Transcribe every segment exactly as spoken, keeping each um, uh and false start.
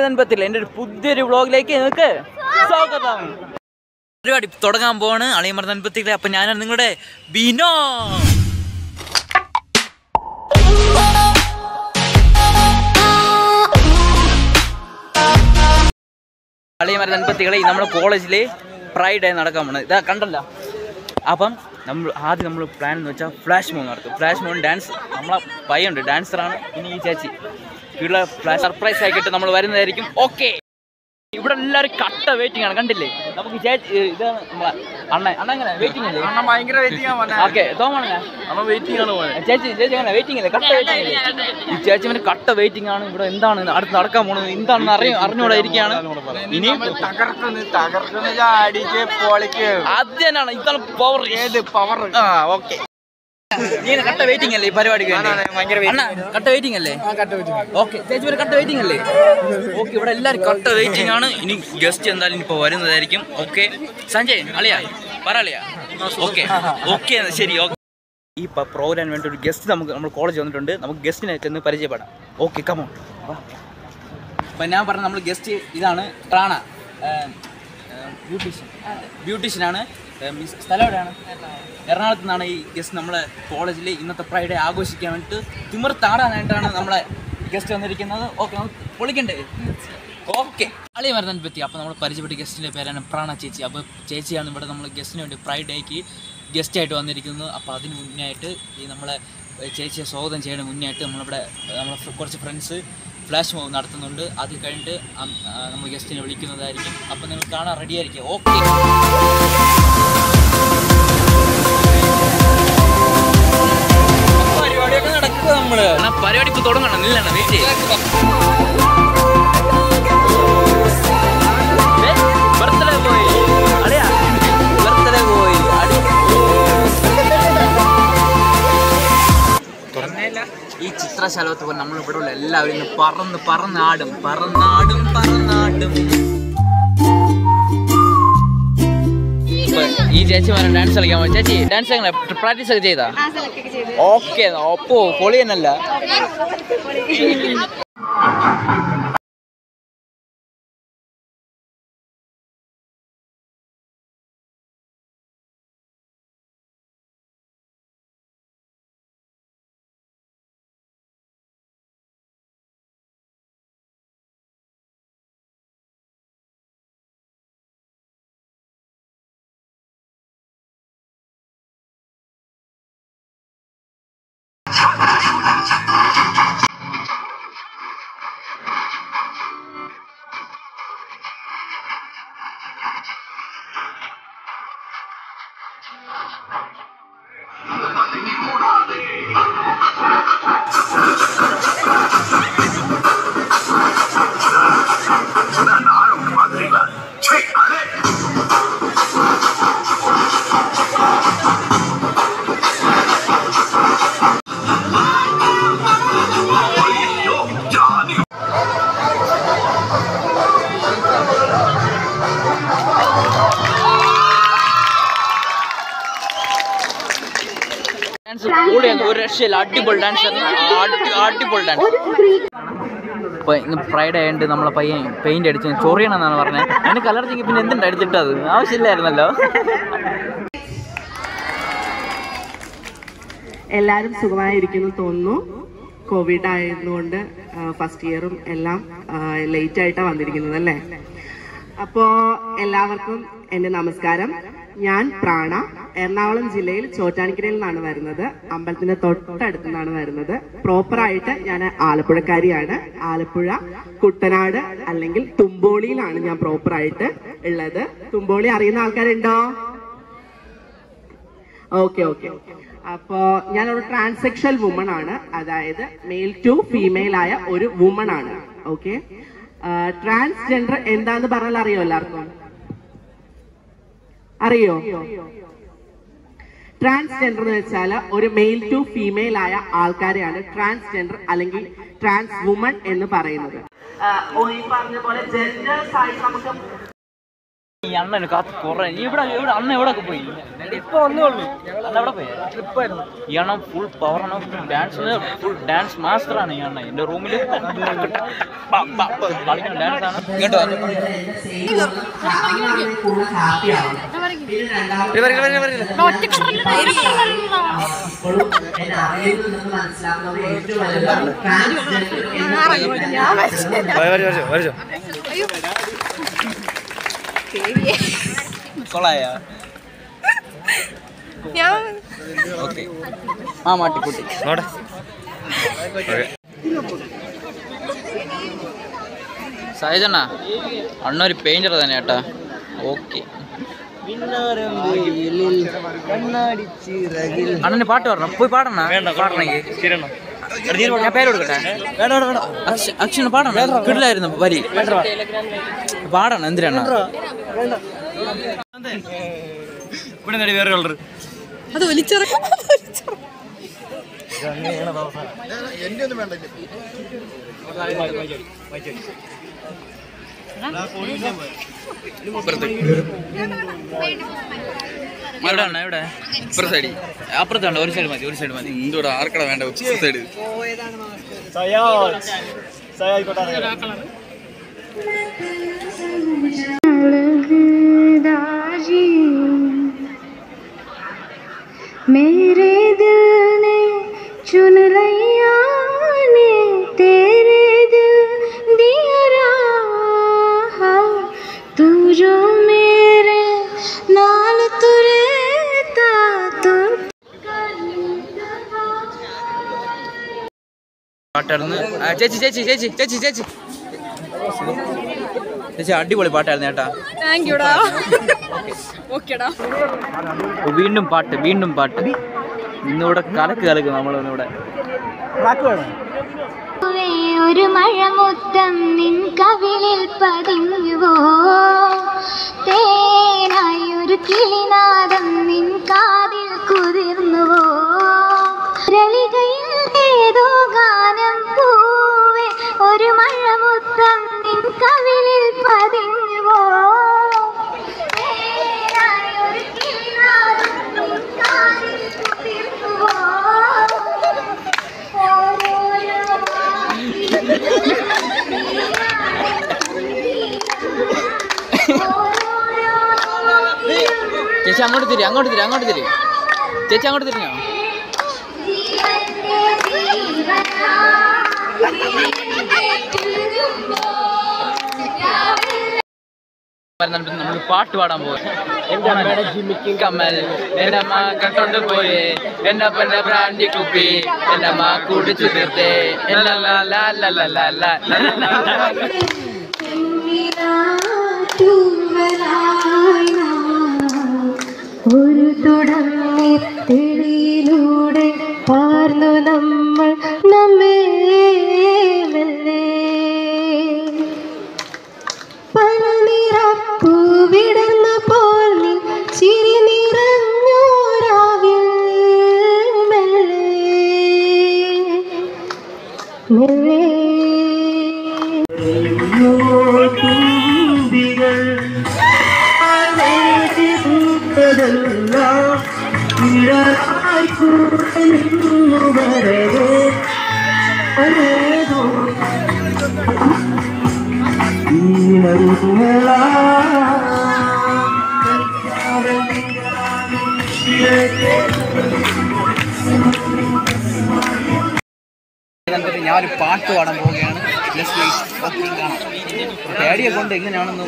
അളിമരുതൻപത്തില്ല എൻ്റെ ഒരു പുതിയൊരു വ്ളോഗിലേക്ക് നിങ്ങൾക്ക് സ്വാഗതം. പരിപാടി തുടങ്ങാൻ പോവാണ് അളിമരുതൻപത്തിലെ. അപ്പം ഞാനാണ് നിങ്ങളുടെ ബിനോ. അളിമരുതൻപത്തികളെ നമ്മുടെ കോളേജിൽ പ്രൈഡ് ഡേ നടക്കാൻ പോകുന്നത് ഇതാ കണ്ടല്ലോ. അപ്പം നമ്മൾ ആദ്യം നമ്മൾ പ്ലാൻ എന്ന് വെച്ചാൽ ഫ്ലാഷ് മോൺ നടത്തും. ഫ്ലാഷ് മോൺ ഡാൻസ് നമ്മളെ പയ്യുണ്ട്, ഡാൻസറാണ്. ഇനി ഈ ചേച്ചി ഇവിടെ ഫ്ലാഷ് സർപ്രൈസ് ആക്കിയിട്ട് നമ്മൾ വരുന്നതായിരിക്കും. ഓക്കെ, ഇവിടെ എല്ലാവരും കട്ട വെയിറ്റിംഗ് ആണ്, കണ്ടില്ലേ? നമുക്ക് ചേച്ചി ഇതാണ് നമ്മളെ അണ്ണ അണ്ണ എങ്ങനെ വെയിറ്റിംഗ് അല്ലേ? ഭയങ്കര വെയിറ്റിംഗ് ആണ്. ഓക്കെ തോമണ വെയിറ്റിംഗ് ആണ്. ചേച്ചി ചേച്ചി അങ്ങനെ വെയിറ്റിംഗ് അല്ലേ? കട്ട വെയിറ്റിംഗ് അല്ലേ? ഈ ചേച്ചി പിന്നെ കട്ട വെയിറ്റിംഗ് ആണ്. ഇവിടെ എന്താണ് അടുത്ത് നടക്കാൻ പോകുന്നത് എന്താണെന്ന് അറിയ അറിഞ്ഞുകൂടെ ഇരിക്കുകയാണ്. ഇനി അത് തന്നെയാണ് ഇതാണ് പവർ. ഏത് പവർ? ആ ഓക്കെ, നീ കട്ട വെയിറ്റിംഗ് അല്ലേ ഈ പരിപാടിക്ക്? കട്ട വെയിറ്റിംഗ് അല്ലേ? ഓക്കെ ചേച്ചി ഒരു കട്ട വെയിറ്റിംഗ് അല്ലേ? ഓക്കെ, ഇവിടെ എല്ലാവരും കട്ട വെയിറ്റിംഗ് ആണ്. ഇനി ഗസ്റ്റ് എന്തായാലും ഇപ്പൊ വരുന്നതായിരിക്കും. ഓക്കെ സഞ്ജയ് അളിയാ പറ അളിയാ. ഓക്കെ ഓക്കെ ശരി. ഓക്കെ, ഈ പ്രോഗ്രാമിന് വേണ്ടി ഒരു ഗസ്റ്റ് നമുക്ക് നമ്മൾ കോളേജ് വന്നിട്ടുണ്ട്. നമുക്ക് ഗസ്റ്റിനെ ചെന്ന് പരിചയപ്പെടാം. Okay come on. അപ്പം ഞാൻ പറഞ്ഞ നമ്മൾ ഗസ്റ്റ് ഇതാണ് പ്രാണ, ബ്യൂട്ടീഷ്യൻ ബ്യൂട്ടീഷ്യനാണ്. മീൻസ് സ്ഥലം എവിടെയാണ്? എറണാകുളത്ത് നിന്നാണ് ഈ ഗസ്റ്റ് നമ്മളെ കോളേജിൽ ഇന്നത്തെ ഫ്രൈഡേ ആഘോഷിക്കാൻ വേണ്ടിയിട്ട് തിമിർത്താടാനായിട്ടാണ് നമ്മളെ ഗസ്റ്റ് വന്നിരിക്കുന്നത്. ഓക്കെ നമുക്ക് പൊളിക്കണ്ടേ? ഓക്കെ, അളിമരുതൻ പറ്റി. അപ്പോൾ നമ്മൾ പരിചയപ്പെട്ട ഗസ്റ്റിൻ്റെ പേരാണ് പ്രാണ ചേച്ചി. അപ്പോൾ ചേച്ചിയാണ് ഇവിടെ നമ്മൾ ഗസ്റ്റിന് വേണ്ടി ഫ്രൈഡേക്ക് ഗസ്റ്റായിട്ട് വന്നിരിക്കുന്നത്. അപ്പോൾ അതിന് മുന്നായിട്ട് ഈ നമ്മളെ ചേച്ചിയെ സ്വാഗതം ചെയ്യുന്നതിന് മുന്നായിട്ട് നമ്മളിവിടെ നമ്മളെ കുറച്ച് ഫ്രണ്ട്സ് ഫ്ലാഷ് മോവ് നടത്തുന്നുണ്ട്. അത് കഴിഞ്ഞിട്ട് നമ്മൾ ഗസ്റ്റിനെ വിളിക്കുന്നതായിരിക്കും. അപ്പോൾ നിങ്ങൾ കാണാൻ റെഡി ആയിരിക്കും. ഓക്കെ, പരിപാടിയൊക്കെ നടക്കുക. നമ്മള് പരിപാടി ഇപ്പൊ തുടങ്ങണം. ഇല്ലാണ് വെയിറ്റ് ബർത്ത്ഡേ പോയി അളിയാ, ബർത്ത്ഡേ പോയി അടി. ഈ ചിത്രശലഭത്ത് പോലെ നമ്മൾ ഇവിടെ ഉള്ള എല്ലാവരും ഇന്ന് പറന്ന് പറന്നാടും പറന്നാടും പറന്നാടും. ഈ ചേച്ചിമാരെ ഡാൻസ് കളിക്കാൻ പോയി. ചേച്ചി ഡാൻസ് എങ്ങനെ പ്രാക്ടീസ് ഒക്കെ ചെയ്താ? ഓക്കെ, ഒപ്പോ പൊളി തന്നെയല്ല. ഒരു രക്ഷയില്ല, അടിപൊളി ഡാൻസ്, അടിപൊളി ഡാൻസ്. ഇപ്പൊ ഇന്ന് ഫ്രൈഡേ ആയതുകൊണ്ട് നമ്മളെ പയ്യൻ പെയിന്റ് അടിച്ച് ചൊറിയണമെന്നാണ് പറഞ്ഞത്. അതിന് കളർ ചെയ്യും. പിന്നെ എന്തുണ്ട് അടിച്ചിട്ടത്? ആവശ്യമില്ലായിരുന്നല്ലോ. എല്ലാവരും സുഖമായിരിക്കുന്നു തോന്നുന്നു. കോവിഡ് ആയതുകൊണ്ട് ഫസ്റ്റ് ഇയറും എല്ലാം ലേറ്റ് ആയിട്ടാണ് വന്നിരിക്കുന്നത് അല്ലേ? അപ്പോ എല്ലാവർക്കും എന്റെ നമസ്കാരം. ഞാൻ പ്രാണ, എറണാകുളം ജില്ലയിൽ ചോറ്റാനിക്കരയിൽ നിന്നാണ് വരുന്നത്. അമ്പലത്തിന്റെ തൊട്ടടുത്ത് നിന്നാണ് വരുന്നത്. പ്രോപ്പറായിട്ട് ഞാൻ ആലപ്പുഴക്കാരിയാണ്. ആലപ്പുഴ കുട്ടനാട് അല്ലെങ്കിൽ തുമ്പോളിയിലാണ് ഞാൻ പ്രോപ്പറായിട്ട് ഉള്ളത്. തുമ്പോളി അറിയുന്ന ആൾക്കാരുണ്ടോ? Okay okay. അപ്പോ ഞാനൊരു ട്രാൻസെക്ഷൽ വുമൺ ആണ്, അതായത് മെയിൽ ടു ഫീമെയിൽ ആയ ഒരു വുമൺ ആണ്. ഓക്കെ, ട്രാൻസ്ജെൻഡർ എന്താന്ന് പറഞ്ഞാൽ അറിയോ? എല്ലാവർക്കും അറിയോ? ട്രാൻസ്ജെൻഡർ എന്ന് വെച്ചാൽ ഒരു മെയിൽ ടു ഫീമെയിൽ ആയ ആൾക്കാരെയാണ് ട്രാൻസ്ജെൻഡർ അല്ലെങ്കിൽ ട്രാൻസ് വുമൺ എന്ന് പറയുന്നത്. ഈ പറഞ്ഞ പോലെ ജെൻഡേഴ്സ് ആയിട്ട് നമുക്ക് ഈ അണ്ണന് കാത്ത് കുറേ ഇവിടെ ഇവിടെ അണ്ണ എവിടെയൊക്കെ പോയി ഇപ്പൊ വന്നേ ഉള്ളൂ. അണ്ണ എവിടെ പോയി ട്രിപ്പായിരുന്നു. ഈ അണ്ണൻ ഫുൾ പവറാണ്, ഡാൻസിന് ഫുൾ ഡാൻസ് മാസ്റ്ററാണ് ഈ അണ്ണ. എൻ്റെ റൂമിൽ കളിക്കുന്ന ഡാൻസ് ആണ്. ഇങ്ങോട്ട് കൊള്ളായ ആ മാട്ടിക്കുട്ടി സഹജണ്ണ അണ്ണൊരു പെയിന്റർ തന്നെ ചേട്ടാ. ഓക്കെ അണ്ണന് പാട്ട് പാടണം, പോയി പാടണ പാടണമെങ്കിൽ ഞാൻ പേര് കൊടുക്കട്ടെ. അക്ഷന് പാടണം, കിടിലായിരുന്നു വരി പാടണം. എന്തിനാണ് വേറെ കളർ അത് വലിച്ചെറി എവിടെയാണ് എവിടെ ഇപ്പുറ സൈഡ് അപ്പുറത്താണ്. ഒരു സൈഡ് മതി, ഒരു സൈഡ് മതി. എന്തോടെ ആർക്കട വേണ്ട സൈഡ് मेरे दिल ने चुन लिया ने तेरे दिल दिया राह तू जो मेरे नाल तुरेता तो പാട്ടായിരുന്നു. ചേച്ചി ചേച്ചി ചേച്ചി ചേച്ചി ചേച്ചി ചേച്ചി അടിപൊളി പാട്ടായിരുന്നു ചേട്ടാ. വീണ്ടും പാട്ട് വീണ്ടും പാട്ട് ഇന്നിവിടെ കലക്ക് കലക്ക് നമ്മളിവിടെ ഒരു മഴമുത്തം നിൻ കവിളിൽ പതിഞ്ഞുവോ തേനായി ഒരു കിളിനാദം നിൻ കാതിൽ കുതിർന്നുവോ രളികയിൽ ഏതോ ഗാനം പൂവേ ഒരു മഴമുത്തം നിൻ കവിളിൽ പതിഞ്ഞുവോ തേനായി ഒരു കിളിനാദം നിൻ കാതിൽ കുതിർന്നുവോ ചേച്ചി അങ്ങോട്ട് തിരി അങ്ങോട്ട് തിരി അങ്ങോട്ട് തിരി ചേച്ചി അങ്ങോട്ട് തിരിഞ്ഞോ. നമ്മൾ പാട്ട് പാടാൻ പോയി. കമ്മൽ എന്റെ അമ്മ കട്ടോണ്ട് പോയേ എന്റെ അപ്പന്റെ ബ്രാൻഡി കുപ്പി എന്റെ അമ്മ കുടിച്ചു തീർത്തേ. ഒരു തുടങ്ങിലൂടെ പാർന്നു നമ്മൾ നമ്മേ പല നിറപ്പൂ വിടർന്ന പോൽ നീ ചിരി നിറഞ്ഞോരാവിൽ മെല്ലെ മെല്ലെ ഞാനൊരു പാട്ട് പാടാൻ പോവുകയാണ്. ഡാഡിയെ കൊണ്ട് എങ്ങനെയാണെന്ന്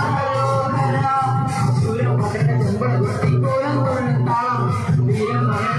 ും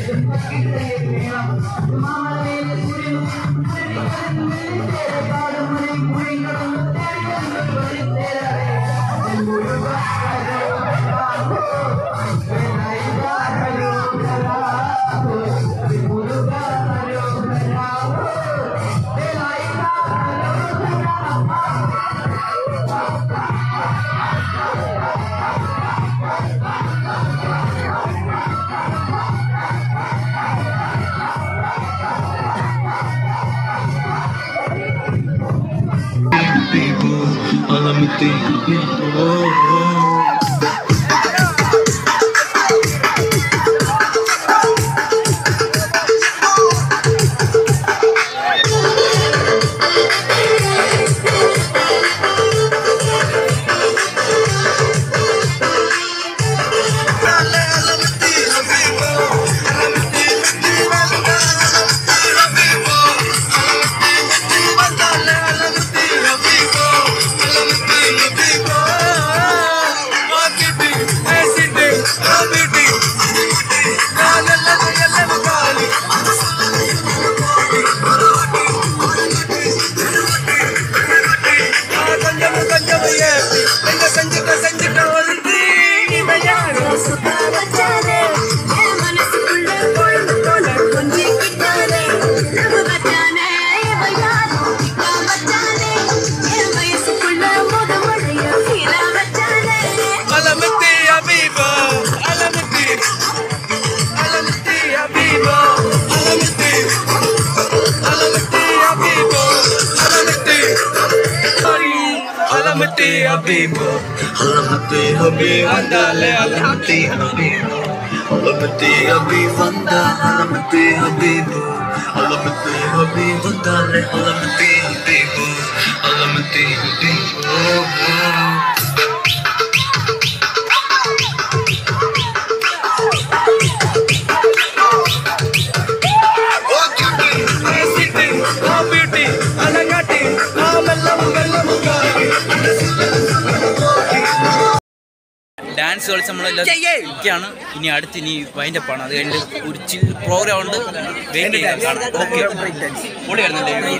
Alamati Habibo, Alamati Habib, Andale, Alamati Habibo, Alamati Habib, Alamati Habibo, Alamati Habib, Andale, Alamati Habibo, Alamati Habibo. Dance കളിച്ച് നമ്മളൊക്കെയാണ് ഇനി അടുത്ത് ഇനി വൈൻഡപ്പ് ആണ്. അത് കഴിഞ്ഞിട്ട് ഒരു ചിൽ പ്രോഗ്രാം ഉണ്ട്, വെയിറ്റ് ചെയ്യാൻ കാണാം. ഓക്കെ, പൊളി വരുന്നുണ്ട്.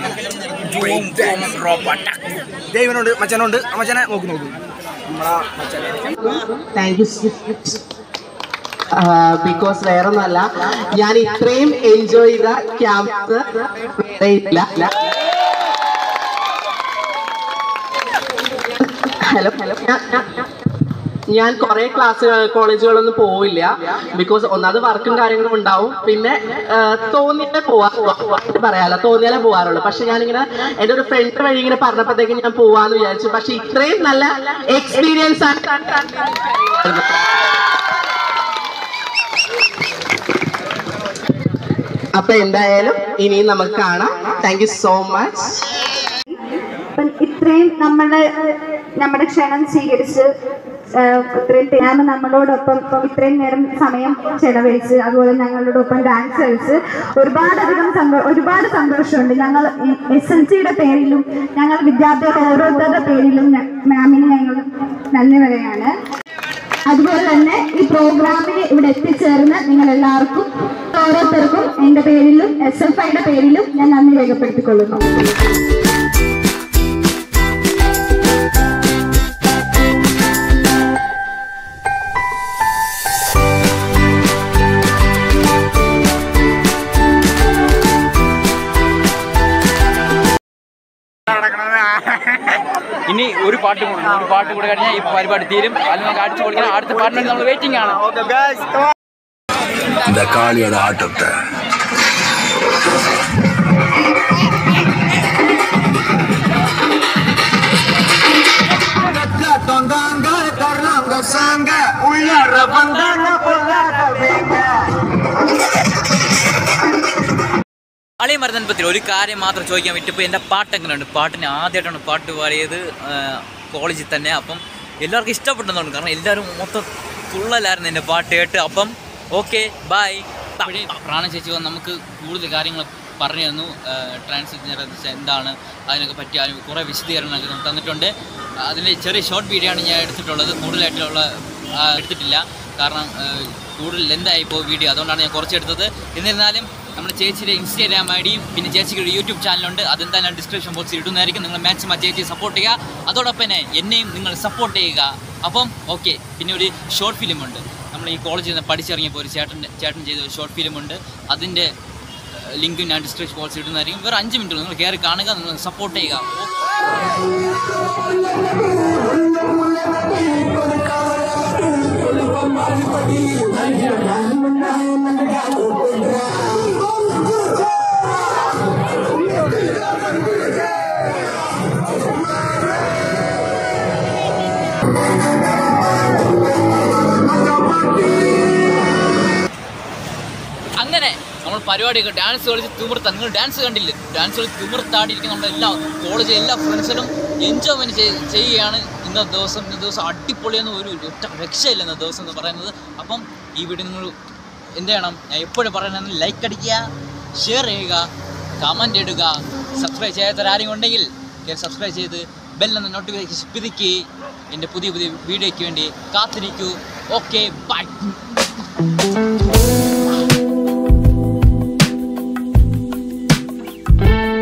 ദൈവനുണ്ട്, മച്ചനുണ്ട്, മച്ചനെ നോക്കി നോക്കും. താങ്ക് യു ബിക്കോസ് വേറെ ഒന്നല്ല, ഞാൻ ഇത്രയും എൻജോയ് ചെയ്ത ക്യാമ്പ് വേറെ ഇല്ല. ഹലോ ഹലോ ഞാൻ കുറെ ക്ലാസ്സുകൾ കോളേജുകളൊന്നും പോവില്ല, ബിക്കോസ് ഒന്നാമത് വർക്കും കാര്യങ്ങളും ഉണ്ടാവും. പിന്നെ തോന്നിയാലേ പോവാ പറയാലോ തോന്നിയാലേ പോവാറുള്ളൂ. പക്ഷെ ഞാനിങ്ങനെ എൻ്റെ ഒരു ഫ്രണ്ട് വഴി ഇങ്ങനെ പറഞ്ഞപ്പോഴത്തേക്കും ഞാൻ പോവാന്ന് വിചാരിച്ചു. പക്ഷെ ഇത്രയും നല്ല എക്സ്പീരിയൻസ് ആണ്. അപ്പൊ എന്തായാലും ഇനിയും നമുക്ക് കാണാം. Thank you so much. ഇത്രയും നമ്മുടെ നമ്മുടെ ക്ഷണം സ്വീകരിച്ച് ഇത്രയും ഞാൻ നമ്മളോടൊപ്പം ഇത്രയും നേരം സമയം ചെലവഴിച്ച് അതുപോലെ ഞങ്ങളോടൊപ്പം ഡാൻസ് കളിച്ച് ഒരുപാടധികം സന്തോ ഒരുപാട് സന്തോഷമുണ്ട്. ഞങ്ങൾ എസ് എൽ സിയുടെ പേരിലും ഞങ്ങൾ വിദ്യാർത്ഥികളുടെ ഓരോരുത്തരുടെ പേരിലും മാമിന് ഞങ്ങൾ നന്ദി പറയുകയാണ്. അതുപോലെ തന്നെ ഈ പ്രോഗ്രാമിന് ഇവിടെ എത്തിച്ചേർന്ന് നിങ്ങൾ എല്ലാവർക്കും ഓരോരുത്തർക്കും എൻ്റെ പേരിലും എസ് എഫ് ഐയുടെ പേരിലും ഞാൻ നന്ദി രേഖപ്പെടുത്തിക്കൊള്ളുന്നു. ഇനി ഒരു പാട്ട് കൂടി ഒരു പാട്ട് കൂടെ കഴിഞ്ഞാൽ ഈ പരിപാടി തീരും. അത് നമുക്ക് അടിച്ചു പൊളിക്കണം. അടുത്ത പാട്ടിന് നമ്മൾ വെയിറ്റിംഗ് ആണ്. இந்த காளியோட ஆட்டத்தை അളിയ മരുന്നപ്പത്തിൽ ഒരു കാര്യം മാത്രം ചോദിക്കാൻ പറ്റിയപ്പോൾ എൻ്റെ പാട്ട് എങ്ങനെയുണ്ട്? പാട്ടിന് ആദ്യമായിട്ടാണ് പാട്ട് പാടിയത് കോളേജിൽ തന്നെ. അപ്പം എല്ലാവർക്കും ഇഷ്ടപ്പെട്ടെന്നുണ്ട്, കാരണം എല്ലാവരും മൊത്തം തുള്ളലായിരുന്നു എൻ്റെ പാട്ട് കേട്ട്. അപ്പം ഓക്കെ ബൈ. പ്രാണ ചേച്ചി വന്ന് നമുക്ക് കൂടുതൽ കാര്യങ്ങൾ പറഞ്ഞു തന്നു. ട്രാൻസ്ജെൻഡർ എന്താണ് അതിനൊക്കെ പറ്റി അതിന് കുറേ വിശദീകരണങ്ങളൊക്കെ നമുക്ക് തന്നിട്ടുണ്ട്. അതിൻ്റെ ചെറിയ ഷോർട്ട് വീഡിയോ ആണ് ഞാൻ എടുത്തിട്ടുള്ളത്, കൂടുതലായിട്ടുള്ള എടുത്തിട്ടില്ല. കാരണം കൂടുതൽ ലെന്തായി ഇപ്പോൾ വീഡിയോ, അതുകൊണ്ടാണ് ഞാൻ കുറച്ചെടുത്തത്. എന്നിരുന്നാലും നമ്മുടെ ചേച്ചിയുടെ ഇൻസ്റ്റാഗ്രാം ഐ ഡിയും പിന്നെ ചേച്ചിക്ക് ഒരു യൂട്യൂബ് ചാനലുണ്ട്, അതെന്തായാലും ഡിസ്ക്രിപ്ഷൻ ബോക്സിൽ ഇടുന്നതായിരിക്കും. നിങ്ങൾ മാക്സിമം ചേച്ചിയെ സപ്പോർട്ട് ചെയ്യുക, അതോടൊപ്പം തന്നെ എന്നെയും നിങ്ങൾ സപ്പോർട്ട് ചെയ്യുക. അപ്പം ഓക്കെ. പിന്നെ ഒരു ഷോർട്ട് ഫിലിമുണ്ട്, നമ്മൾ ഈ കോളേജിൽ നിന്ന് പഠിച്ചിറങ്ങിയപ്പോൾ ഒരു ചേട്ടൻ ചേട്ടൻ ചെയ്ത ഒരു ഷോർട്ട് ഫിലിമുണ്ട്, അതിൻ്റെ ലിങ്ക് ഞാൻ ഡിസ്ക്രിപ്ഷൻ ബോക്സിൽ ഇടുന്നതായിരിക്കും. വേറെ അഞ്ച് മിനിറ്റ് നിങ്ങൾ കയറി കാണുക, നിങ്ങൾ സപ്പോർട്ട് ചെയ്യുക. അങ്ങനെ നമ്മൾ പരിപാടിയൊക്കെ ഡാൻസ് കളിച്ച് തിമിർത്താൻ, നിങ്ങൾ ഡാൻസ് കണ്ടില്ലേ, ഡാൻസ് കളിച്ച് തിമിർത്താടിയിരിക്കും. നമ്മളെല്ലാ കോളേജിലെ എല്ലാ ഫ്രണ്ട്സിനും എൻജോയ്മെൻറ്റ് ചെയ്യുകയാണ് ഇന്നത്തെ ദിവസം. ഇന്നത്തെ ദിവസം അടിപൊളിയെന്ന് ഒരു ഒറ്റ രക്ഷയില്ല ഇന്നത്തെ ദിവസം എന്ന് പറയുന്നത്. അപ്പം ഈ വീഡിയോ നിങ്ങൾ എന്ത് ചെയ്യണം, ഞാൻ എപ്പോഴും പറയുന്നത് ലൈക്ക് അടിക്കുക, ഷെയർ ചെയ്യുക, കമൻറ്റ് ഇടുക. സബ്സ്ക്രൈബ് ചെയ്യാത്തവരാരെയും ഉണ്ടെങ്കിൽ സബ്സ്ക്രൈബ് ചെയ്ത് ബെല്ലെന്ന നോട്ടിഫിക്കേഷൻ പിതുക്കി എൻ്റെ പുതിയ പുതിയ വീഡിയോയ്ക്ക് വേണ്ടി കാത്തിരിക്കൂ. Okay, by.